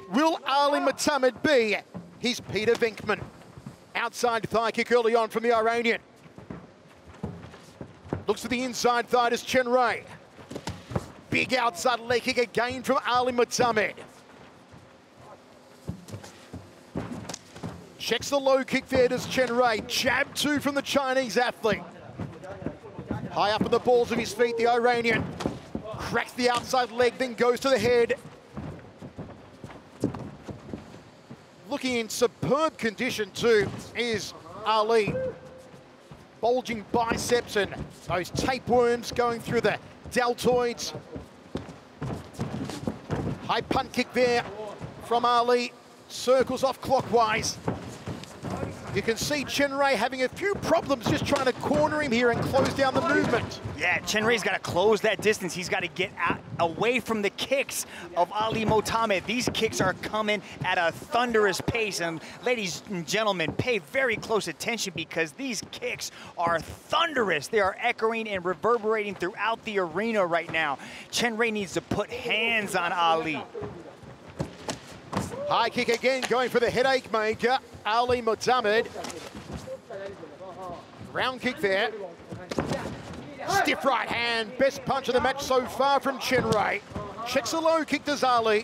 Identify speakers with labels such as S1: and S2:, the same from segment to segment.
S1: Will Ali Motamed be his Peter Venkman? Outside thigh kick early on from the Iranian. Looks to the inside thigh as Chen Rui. Big outside leg kick again from Ali Motamed. Checks the low kick there as Chen Rui. Jab two from the Chinese athlete. High up in the balls of his feet, the Iranian. Cracks the outside leg, then goes to the head. Looking in superb condition too is Ali. Bulging biceps and those tapeworms going through the deltoids. High punt kick there from Ali. Circles off clockwise. You can see Chen Rui having a few problems just trying to corner him here and close down the movement.
S2: Yeah, Chen Rui's got to close that distance. He's got to get out, away from the kicks of Ali Motamed. These kicks are coming at a thunderous pace. And ladies and gentlemen, pay very close attention because these kicks are thunderous. They are echoing and reverberating throughout the arena right now. Chen Rui needs to put hands on Ali.
S1: High kick again, going for the headache maker, Ali Motamed. Round kick there. Stiff right hand, best punch of the match so far from Chen Rui. Checks a low kick to Ali.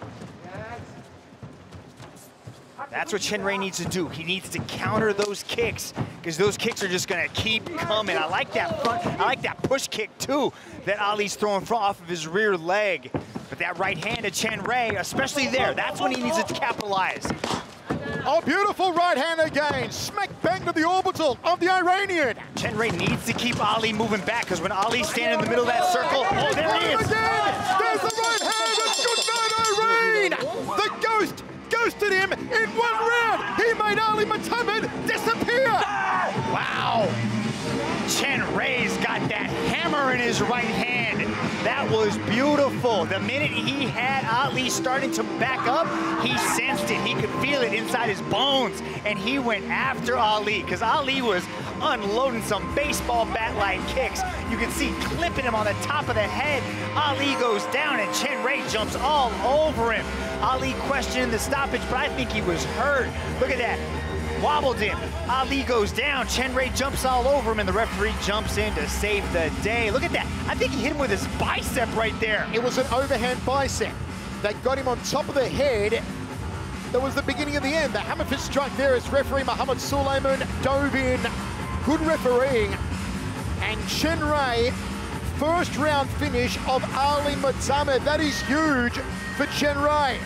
S2: That's what Chen Rui needs to do. He needs to counter those kicks because those kicks are just gonna keep coming. I like that front, I like that push kick too that Ali's throwing off of his rear leg. But that right hand to Chen Rui, especially there, that's when he needs to capitalize.
S1: Oh, beautiful right hand again. Smack bang to the orbital of the Iranian.
S2: Chen Rui needs to keep Ali moving back because when Ali's standing in the middle of that circle, oh, there he is.
S1: Again. There's the right hand. Good night, Irene. The ghost ghosted him in one round. He made Ali Motamed disappear.
S2: Wow. Chen Rui's got that hammer in his right hand. That was beautiful. The minute he had Ali starting to back up, he sensed it. He could feel it inside his bones. And he went after Ali because Ali was unloading some baseball bat-like kicks. You can see clipping him on the top of the head. Ali goes down and Chen Rui jumps all over him. Ali questioning the stoppage, but I think he was hurt. Look at that. Wobbled him. Ali goes down. Chen Rui jumps all over him, and the referee jumps in to save the day. Look at that. I think he hit him with his bicep right there.
S1: It was an overhand bicep. They got him on top of the head. That was the beginning of the end. The hammer fist strike there as referee Mohammed Suleiman dove in. Good refereeing. And Chen Rui, first round finish of Ali Motamed. That is huge for Chen Rui.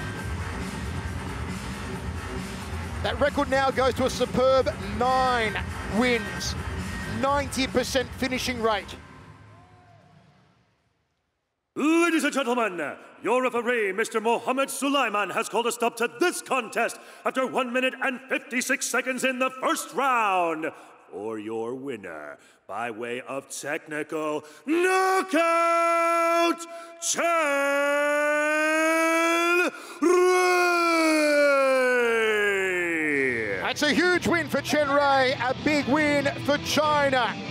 S1: That record now goes to a superb 9 wins, 90% finishing rate.
S3: Ladies and gentlemen, your referee, Mr. Mohammed Suleiman, has called a stop to this contest after 1 minute and 56 seconds in the first round. For your winner, by way of technical knockout, Chen Rui!
S1: That's a huge win for Chen Rui, a big win for China.